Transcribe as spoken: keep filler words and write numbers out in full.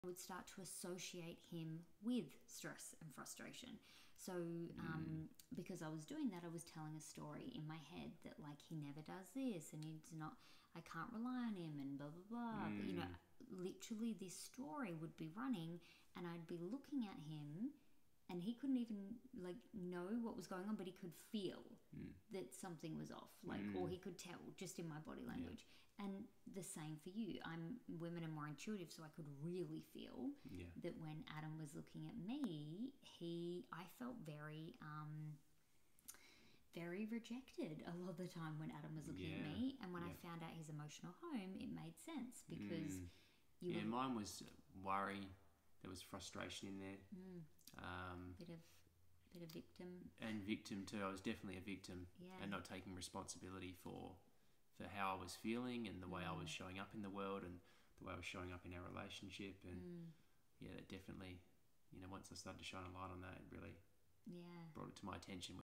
I would start to associate him with stress and frustration. So um, mm. because I was doing that, I was telling a story in my head that like he never does this and he's not, I can't rely on him and blah blah blah. Mm. But, you know, literally this story would be running and I'd be looking at him and he couldn't even like know what was going on, but he could feel mm. that something was off, like, mm. or he could tell just in my body language. Yeah. And the same for you. I'm women are more intuitive, so I could really feel yeah. that when Adam was looking at me, he, I felt very, um, very rejected a lot of the time when Adam was looking yeah. at me. And when yeah. I found out his emotional home, it made sense because mm. you. Yeah, were, mine was worry. There was frustration in there. Mm. Um, bit of bit of victim and victim too. I was definitely a victim yeah. and not taking responsibility for for how I was feeling and the way mm. I was showing up in the world and the way I was showing up in our relationship. And mm. yeah, that definitely, you know, once I started to shine a light on that, it really yeah brought it to my attention.